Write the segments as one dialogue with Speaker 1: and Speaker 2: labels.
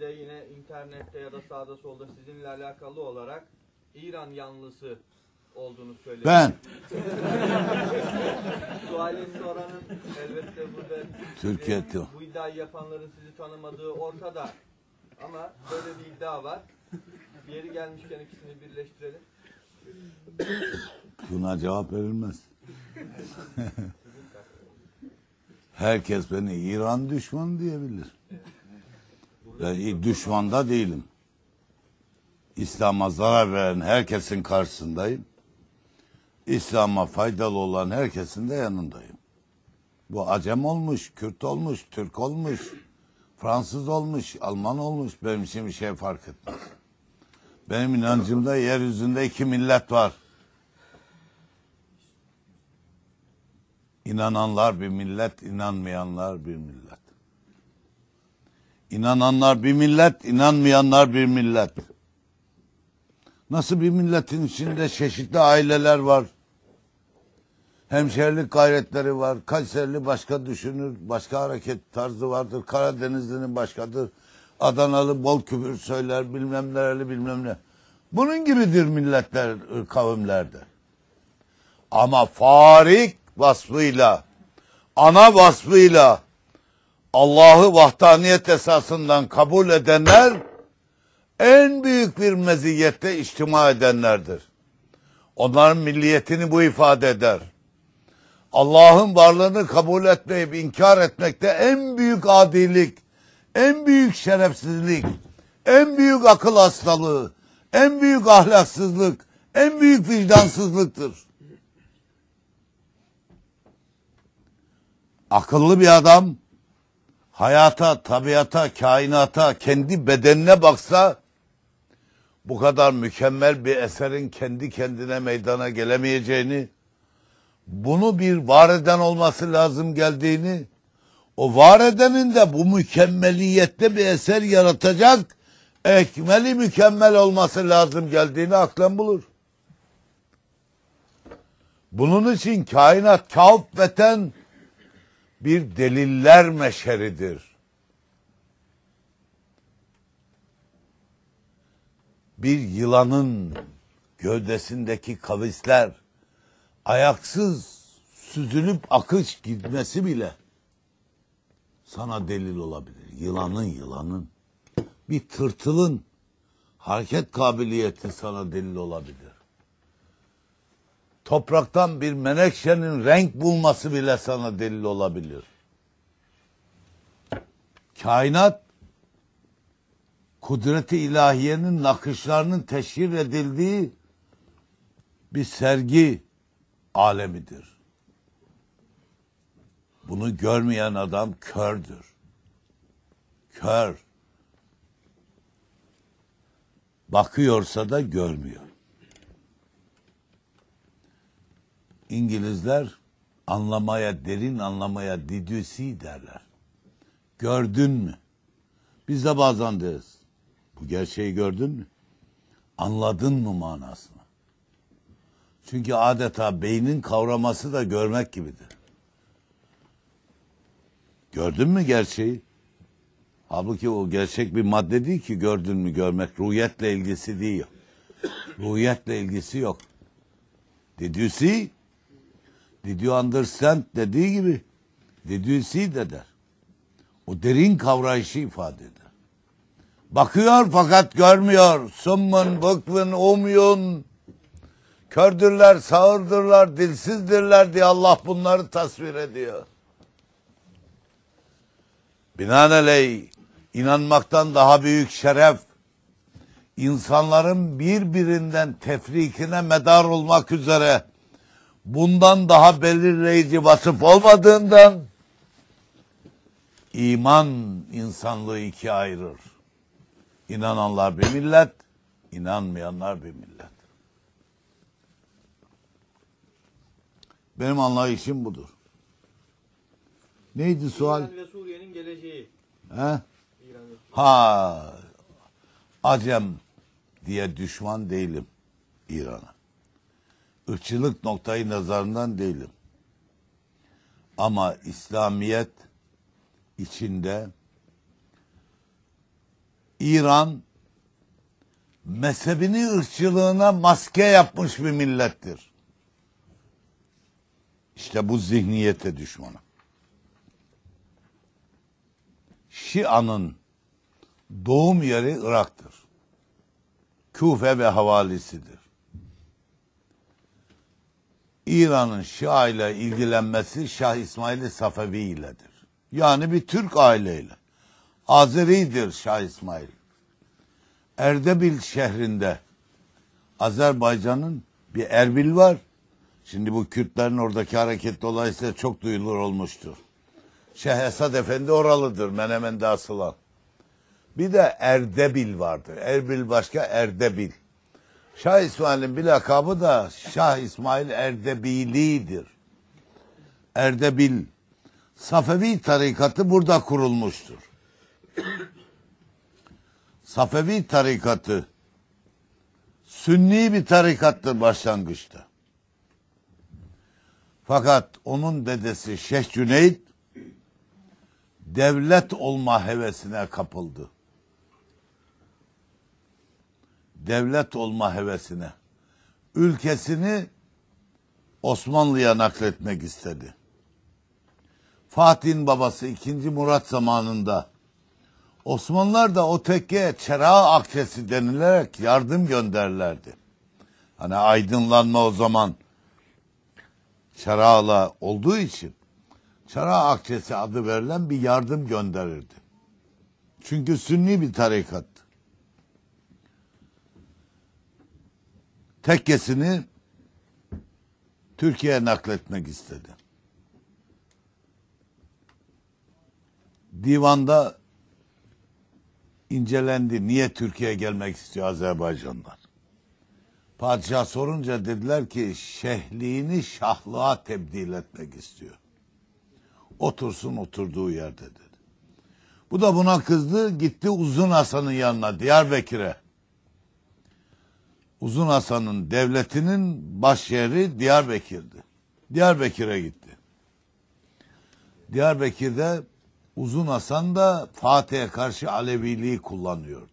Speaker 1: de yine internette ya da sağda solda sizinle alakalı olarak İran yanlısı olduğunu söyledi.
Speaker 2: Ben.
Speaker 1: Suali soranın elbette burada
Speaker 2: Türkiye
Speaker 1: bu iddiayı yapanların sizi tanımadığı ortada. Ama böyle bir iddia var. Bir yeri gelmişken ikisini birleştirelim.
Speaker 2: Buna cevap verilmez. Herkes beni İran düşmanı diyebilir. Ben düşmanda değilim. İslam'a zarar veren herkesin karşısındayım. İslam'a faydalı olan herkesin de yanındayım. Bu Acem olmuş, Kürt olmuş, Türk olmuş, Fransız olmuş, Alman olmuş. Benim için bir şey fark etmez. Benim inancımda yeryüzünde iki millet var. İnananlar bir millet, inanmayanlar bir millet. İnananlar bir millet, inanmayanlar bir millet. Nasıl bir milletin içinde çeşitli aileler var. Hemşerilik gayretleri var. Kayserili başka düşünür, başka hareket tarzı vardır. Karadenizli'nin başkadır. Adanalı bol küfür söyler, bilmem nereli bilmem ne. Bunun gibidir milletler, kavimlerde. Ama farik vasfıyla, ana vasfıyla Allah'ı vahdaniyet esasından kabul edenler en büyük bir meziyette içtima edenlerdir. Onların milliyetini bu ifade eder. Allah'ın varlığını kabul etmeyip inkar etmekte en büyük adilik, en büyük şerefsizlik, en büyük akıl hastalığı, en büyük ahlaksızlık, en büyük vicdansızlıktır. Akıllı bir adam hayata, tabiata, kainata, kendi bedenine baksa bu kadar mükemmel bir eserin kendi kendine meydana gelemeyeceğini, bunu bir var eden olması lazım geldiğini, o var edenin de bu mükemmeliyette bir eser yaratacak, ekmeli mükemmel olması lazım geldiğini aklın bulur. Bunun için kainat kâffeten bir deliller meşeridir. Bir yılanın gövdesindeki kavisler ayaksız süzülüp akış gitmesi bile sana delil olabilir. Yılanın, bir tırtılın hareket kabiliyeti sana delil olabilir. Topraktan bir menekşenin renk bulması bile sana delil olabilir. Kainat, kudret-i ilahiyenin nakışlarının teşhir edildiği bir sergi alemidir. Bunu görmeyen adam kördür. Kör. Bakıyorsa da görmüyor. İngilizler anlamaya, derin anlamaya didüsi derler. Gördün mü? Biz de bazen deriz. Bu gerçeği gördün mü? Anladın mı manasını? Çünkü adeta beynin kavraması da görmek gibidir. Gördün mü gerçeği? Halbuki o gerçek bir madde değil ki gördün mü görmek. Ruhiyetle ilgisi değil. Ruhiyetle ilgisi yok. Did you see? Did you understand dediği gibi did you see de der. O derin kavrayışı ifade eder. Bakıyor fakat görmüyor. Summun, bukmun, umyun. Kördürler, sağırdırlar, dilsizdirler diye Allah bunları tasvir ediyor. Binaenaleyh inanmaktan daha büyük şeref, insanların birbirinden tefrikine medar olmak üzere bundan daha belirleyici vasıf olmadığından iman insanlığı ikiye ayırır. İnananlar bir millet, inanmayanlar bir millet. Benim anlayışım budur. Neydi sual?
Speaker 1: İran ve Suriye'nin geleceği.
Speaker 2: He? Ha, Acem diye düşman değilim İran'a. Irkçılık noktayı nazarından değilim. Ama İslamiyet içinde İran mezhebini ırkçılığına maske yapmış bir millettir. İşte bu zihniyete düşmanı. Şia'nın doğum yeri Irak'tır. Küfe ve havalisidir. İran'ın Şia ile ilgilenmesi Şah İsmail Safevi iledir. Yani bir Türk aileyle. Azeridir Şah İsmail. Erdebil şehrinde Azerbaycan'ın bir Erbil var. Şimdi bu Kürtlerin oradaki hareket dolayısıyla çok duyulur olmuştur. Şeyh Esad Efendi oralıdır, Menemen'de asılan. Bir de Erdebil vardır. Erbil başka, Erdebil. Şah İsmail'in bir lakabı da Şah İsmail Erdebili'dir. Erdebil, Safevi tarikatı burada kurulmuştur. Safevi tarikatı Sünni bir tarikattır başlangıçta. Fakat onun dedesi Şeyh Cüneyt devlet olma hevesine kapıldı. Devlet olma hevesine. Ülkesini Osmanlı'ya nakletmek istedi. Fatih'in babası 2. Murat zamanında Osmanlılar da o tekkeye Çerağı Akçesi denilerek yardım gönderlerdi. Hani aydınlanma o zaman Çerağ'la olduğu için Çerağı Akçesi adı verilen bir yardım gönderirdi. Çünkü Sünni bir tarikat. Tekkesini Türkiye'ye nakletmek istedi. Divanda incelendi. Niye Türkiye'ye gelmek istiyor Azerbaycanlar? Padişah sorunca dediler ki şehliğini şahlığa tebdil etmek istiyor. Otursun oturduğu yerde dedi. Bu da buna kızdı. Gitti Uzun Hasan'ın yanına Diyarbakır'a. Uzun Hasan'ın devletinin baş yeri Diyarbakır'dı. Diyarbakır'a gitti. Diyarbakır'da Uzun Hasan da Fatih'e karşı Aleviliği kullanıyordu.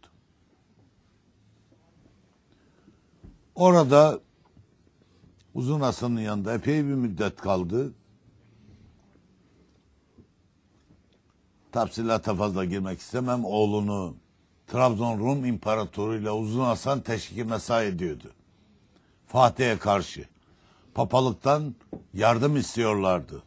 Speaker 2: Orada Uzun Hasan'ın yanında epey bir müddet kaldı. Tafsilata fazla girmek istemem. Oğlunu Trabzon Rum İmparatoru ile Uzun Hasan teşvik mesai ediyordu. Fatih'e karşı. Papalıktan yardım istiyorlardı.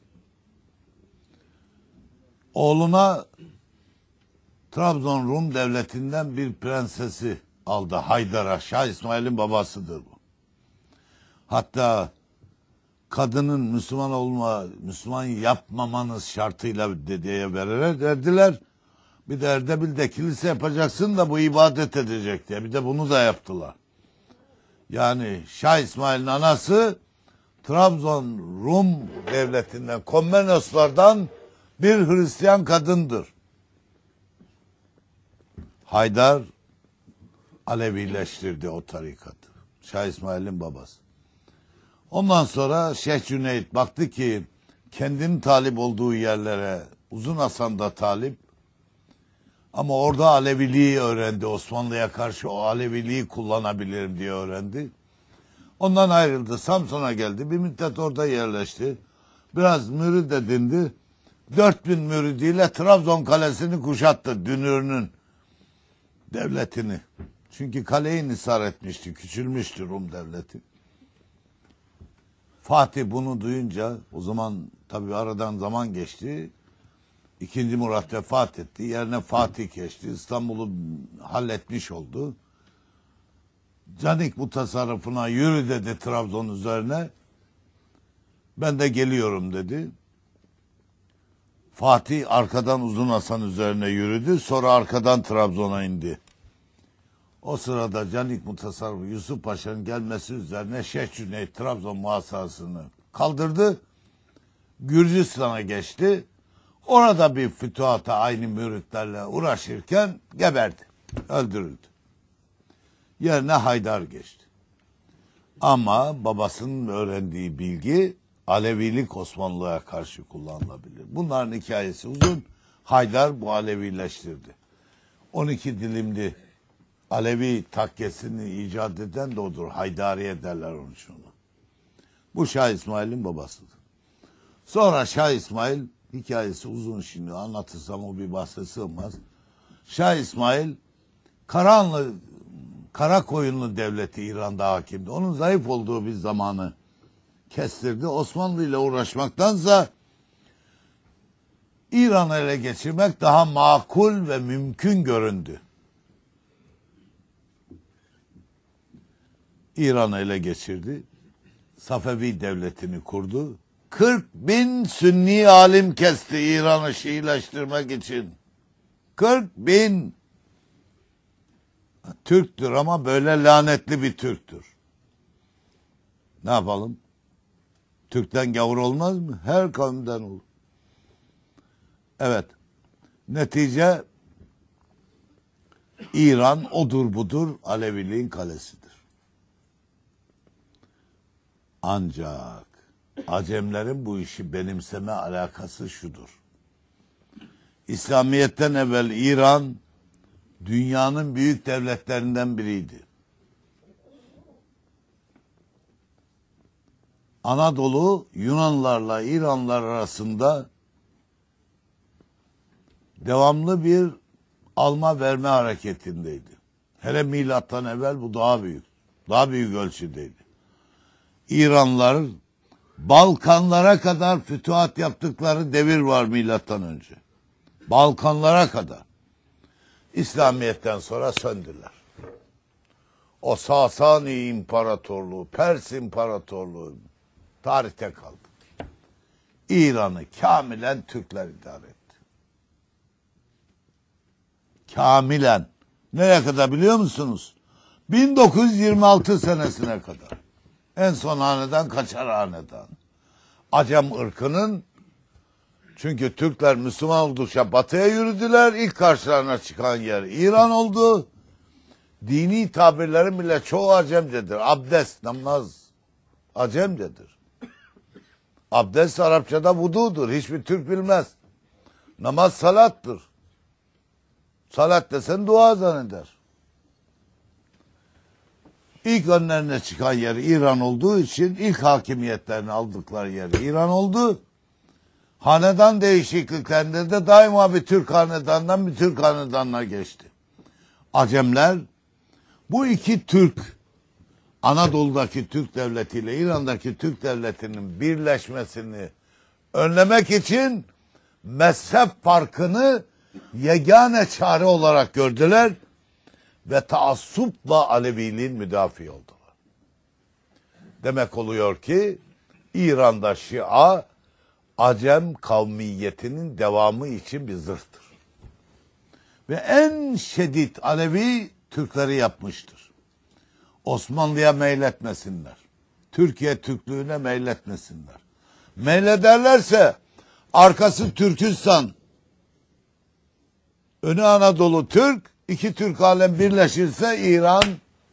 Speaker 2: Oğluna Trabzon Rum devletinden bir prensesi aldı. Haydar'a. Şah İsmail'in babasıdır bu. Hatta kadının Müslüman yapmamanız şartıyla dedeye verdiler. Bir de Erdebil'de kilise yapacaksın da bu ibadet edecek diye. Bir de bunu da yaptılar. Yani Şah İsmail'in anası Trabzon Rum devletinden, Komnenoslardan bir Hristiyan kadındır. Haydar Alevileştirdi o tarikatı. Şah İsmail'in babası. Ondan sonra Şeyh Cüneyt baktı ki kendinin talip olduğu yerlere Uzun Hasan da talip ama orada Aleviliği öğrendi. Osmanlı'ya karşı o Aleviliği kullanabilirim diye öğrendi. Ondan ayrıldı. Samsun'a geldi. Bir müddet orada yerleşti. Biraz mürid edindi. 4000 müridiyle Trabzon kalesini kuşattı. Dünür'ün devletini. Çünkü kaleyi nisar etmişti. Küçülmüştü Rum devleti. Fatih bunu duyunca o zaman tabii aradan zaman geçti. 2. Murat vefat etti. Yerine Fatih geçti. İstanbul'u halletmiş oldu. Canik bu tasarrufuna yürü dedi Trabzon üzerine. Ben de geliyorum dedi. Fatih arkadan Uzun Hasan üzerine yürüdü. Sonra arkadan Trabzon'a indi. O sırada Canik Mutasarrıf Yusuf Paşa'nın gelmesi üzerine Şeyh Cüneyt Trabzon muhasarasını kaldırdı. Gürcistan'a geçti. Orada bir fütuhata aynı müritlerle uğraşırken geberdi. Öldürüldü. Yerine Haydar geçti. Ama babasının öğrendiği bilgi Alevilik Osmanlı'ya karşı kullanılabilir. Bunların hikayesi uzun. Haydar bu Alevileştirdi. 12 dilimli Alevi takkesini icat eden de odur. Haydariye derler onun için ona. Bu Şah İsmail'in babasıdır. Sonra Şah İsmail, hikayesi uzun şimdi anlatırsam o bir bahse sığmaz. Şah İsmail Karakoyunlu devleti İran'da hakimdi. Onun zayıf olduğu bir zamanı kestirdi. Osmanlı ile uğraşmaktansa İran'ı ele geçirmek daha makul ve mümkün göründü. İran'ı ele geçirdi. Safevi devletini kurdu. 40.000 Sünni alim kesti İran'ı Şiileştirmek için. 40.000. Türktür ama böyle lanetli bir Türktür. Ne yapalım? Türk'ten gavur olmaz mı? Her kavimden olur. Evet. Netice İran odur budur Aleviliğin kalesidir. Ancak Acemlerin bu işi benimseme alakası şudur. İslamiyet'ten evvel İran dünyanın büyük devletlerinden biriydi. Anadolu Yunanlarla İranlılar arasında devamlı bir alma verme hareketindeydi. Hele milattan evvel bu daha büyük. Daha büyük ölçüdeydi. İranlılar Balkanlara kadar fütuhat yaptıkları devir var milattan önce. Balkanlara kadar. İslamiyet'ten sonra söndüler. O Sasani İmparatorluğu, Pers İmparatorluğu tarihte kaldı. İran'ı kamilen Türkler idare etti. Kamilen. Nereye kadar biliyor musunuz? 1926 senesine kadar. En son hanedan Kaçar hanedan. Acem ırkının, çünkü Türkler Müslüman oldukça batıya yürüdüler. İlk karşılarına çıkan yer İran oldu. Dini tabirlerin bile çoğu Acemcedir. Abdest, namaz Acemcedir. Abdest Arapçada vududur. Hiçbir Türk bilmez. Namaz salattır. Salat desen dua zanneder. İlk önlerine çıkan yer İran olduğu için ilk hakimiyetlerini aldıkları yer İran oldu. Hanedan değişikliklerinde de daima bir Türk hanedandan bir Türk hanedanına geçti. Acemler bu iki Türk, Anadolu'daki Türk devleti ile İran'daki Türk devletinin birleşmesini önlemek için mezhep farkını yegane çare olarak gördüler ve taassupla Aleviliğin müdafi oldular. Demek oluyor ki İran'da Şia Acem kavmiyetinin devamı için bir zırhtır. Ve en şiddet Alevi Türkleri yapmıştır. Osmanlı'ya meyletmesinler. Türkiye Türklüğüne meyletmesinler. Meylederlerse arkası Türkistan, önü Anadolu Türk, iki Türk alem birleşirse İran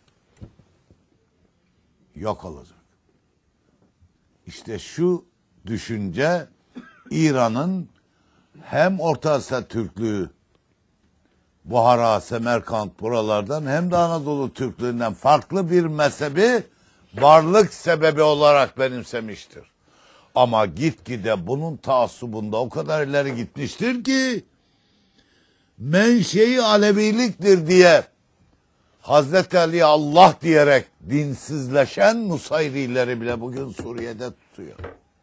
Speaker 2: yok olacak. İşte şu düşünce İran'ın hem Orta Asya Türklüğü, Buhara, Semerkant buralardan hem de Anadolu Türklüğünden farklı bir mezhebi varlık sebebi olarak benimsemiştir. Ama gitgide bunun taassubunda o kadar ileri gitmiştir ki menşei Aleviliktir diye Hazreti Ali Allah diyerek dinsizleşen Nusayrileri bile bugün Suriye'de tutuyor.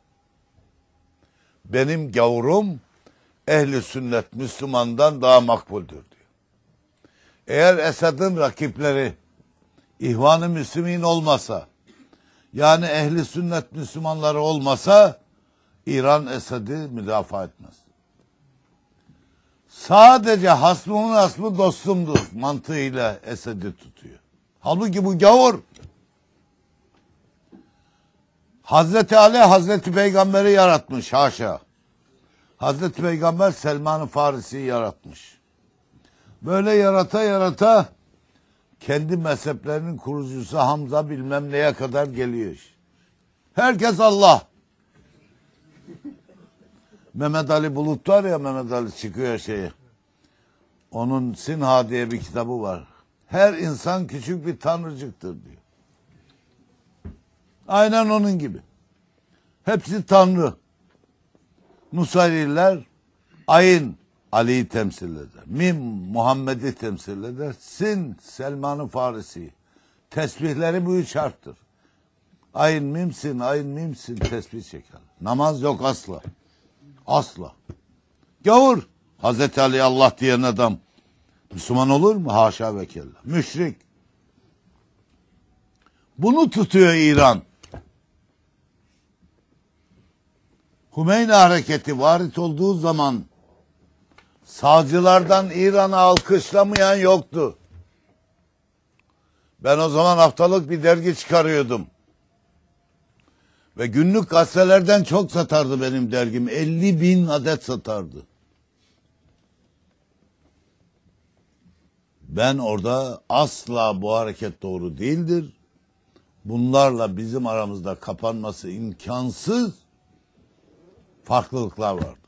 Speaker 2: Benim gavurum ehli sünnet Müslümandan daha makbuldür diyor. Eğer Esad'ın rakipleri İhvan-ı Müslümin olmasa, yani ehli sünnet Müslümanları olmasa İran Esad'ı müdafaa etmez. Sadece hasmımın aslı dostumdur mantığıyla Esad'ı tutuyor. Halbuki bu gavur. Hazreti Ali Hazreti Peygamber'i yaratmış haşa. Hazreti Peygamber Selman-ı Farisi'yi yaratmış. Böyle yarata yarata kendi mezheplerinin kurucusu Hamza bilmem neye kadar geliyor. Herkes Allah. Mehmet Ali Bulut var ya, Mehmet Ali çıkıyor şeye. Onun Sinha diye bir kitabı var. Her insan küçük bir tanrıcıktır diyor. Aynen onun gibi. Hepsi tanrı. Nusayriler ayın Ali'yi temsil eder. Mim Muhammed'i temsil eder. Sin Selman-ı Farisi. Tesbihleri bu üç harftir. Ayın mimsin, ayın mimsin tesbih çeker. Namaz yok asla. Asla. Gavur. Hazreti Ali Allah diyen adam Müslüman olur mu? Haşa ve kella. Müşrik. Bunu tutuyor İran. Hümeyni hareketi varit olduğu zaman sağcılardan İran'ı alkışlamayan yoktu. Ben o zaman haftalık bir dergi çıkarıyordum. Ve günlük gazetelerden çok satardı benim dergim. 50.000 adet satardı. Ben orada asla bu hareket doğru değildir. Bunlarla bizim aramızda kapanması imkansız farklılıklar vardır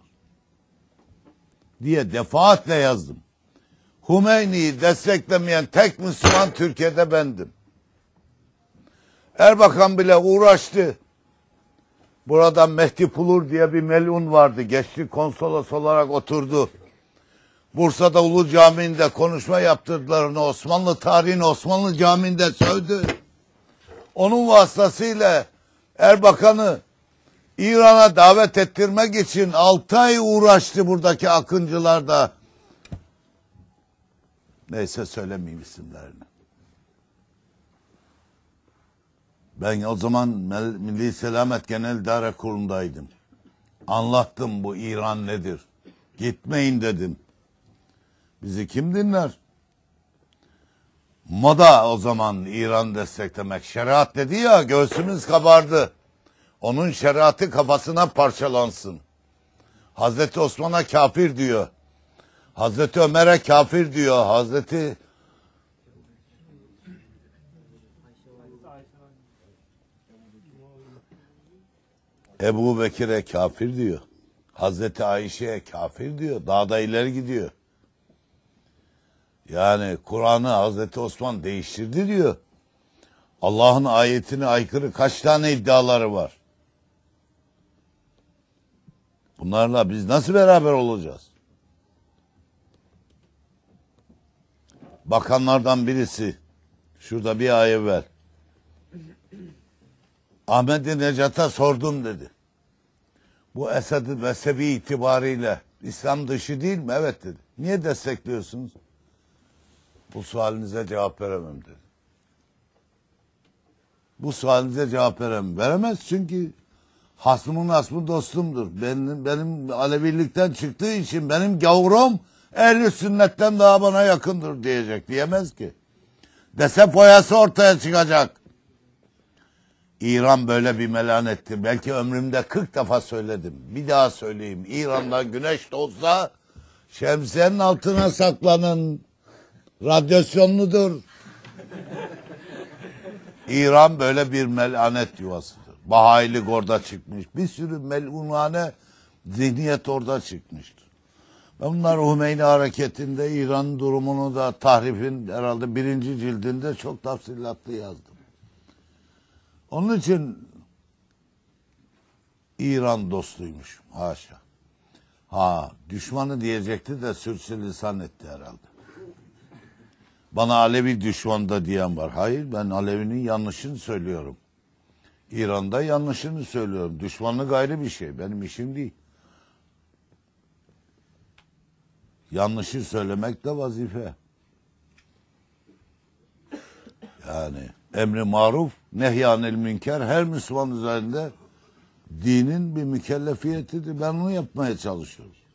Speaker 2: diye defaatle yazdım. Hümeyni'yi desteklemeyen tek Müslüman Türkiye'de bendim. Erbakan bile uğraştı. Burada Mehdi Pulur diye bir melun vardı. Gençlik konsolos olarak oturdu. Bursa'da Ulu Camii'nde konuşma yaptırdılar onu. Osmanlı tarihini Osmanlı Camii'nde sövdü. Onun vasıtasıyla Erbakan'ı İran'a davet ettirmek için 6 ay uğraştı buradaki akıncılar da. Neyse söylemeyeyim isimlerini. Ben o zaman Milli Selamet Genel İdare Kurulu'ndaydım. Anlattım bu İran nedir. Gitmeyin dedim. Bizi kim dinler? Moda o zaman İran desteklemek. Şeriat dedi ya, göğsümüz kabardı. Onun şeriatı kafasına parçalansın. Hazreti Osman'a kafir diyor. Hazreti Ömer'e kafir diyor. Hazreti Ebu Bekir'e kafir diyor. Hazreti Ayşe'ye kafir diyor. Daha da ileri gidiyor. Yani Kur'an'ı Hazreti Osman değiştirdi diyor. Allah'ın ayetine aykırı kaç tane iddiaları var? Bunlarla biz nasıl beraber olacağız? Bakanlardan birisi şurada bir ay evvel Ahmet-i Necat'a sordum dedi. Bu Esed'in mezhebi itibariyle İslam dışı değil mi? Evet dedi. Niye destekliyorsunuz? Bu sualinize cevap veremem dedi. Bu sualinize cevap veremem. Veremez çünkü hasmımın hasmı dostumdur. Benim Alevilikten çıktığı için benim gavurum ehl-i sünnetten daha bana yakındır diyecek. Diyemez ki. Dese foyası ortaya çıkacak. İran böyle bir melanettir. Belki ömrümde 40 defa söyledim. Bir daha söyleyeyim. İran'da güneş doğsa şemsiyenin altına saklanın. Radyasyonludur. İran böyle bir melanet yuvasıdır. Bahailik orada çıkmış. Bir sürü melunane zihniyet orada çıkmıştır. Ben bunlar Hümeyni hareketinde İran durumunu da Tahrif'in herhalde 1. cildinde çok tafsilatlı yazdım. Onun için İran dostuymuş. Haşa. Ha, düşmanı diyecekti de sürçülisan etti herhalde. Bana Alevi düşman da diyen var. Hayır, ben Alevi'nin yanlışını söylüyorum. İran'da yanlışını söylüyorum. Düşmanlık ayrı bir şey. Benim işim değil. Yanlışı söylemek de vazife. Yani emri maruf, nehyanil münker her Müslüman üzerinde dinin bir mükellefiyetidir. Ben onu yapmaya çalışıyorum.